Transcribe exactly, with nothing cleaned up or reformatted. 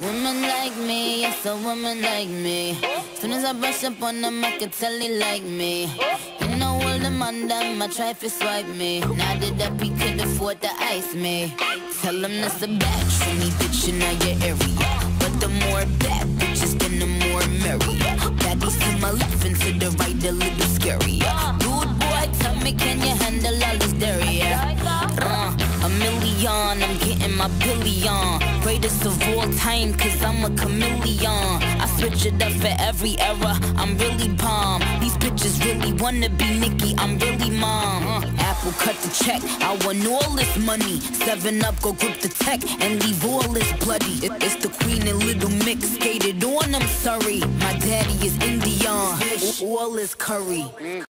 Women like me, yes, a woman like me. Soon as I brush up on them, I can tell they like me. You know all the man them, I try to swipe me. Now that that he could afford to ice me. Tell them that's a batch for me, bitch, in your area. But the more bad bitches, then the more merrier. Baddies to my left and to the right, a little scarier. Dude, boy, tell me, can you handle all this dairy? Uh, a million, I'm getting my billion. Greatest of all time, cause I'm a chameleon. I switch it up for every era, I'm really bomb. These bitches really wanna be Nicki, I'm really mom. uh, Apple cut the check, I want all this money. Seven up, go grip the tech and leave all this bloody. it, It's the Queen and Little Mix, skated on, I'm sorry. My daddy is Indian, all this curry.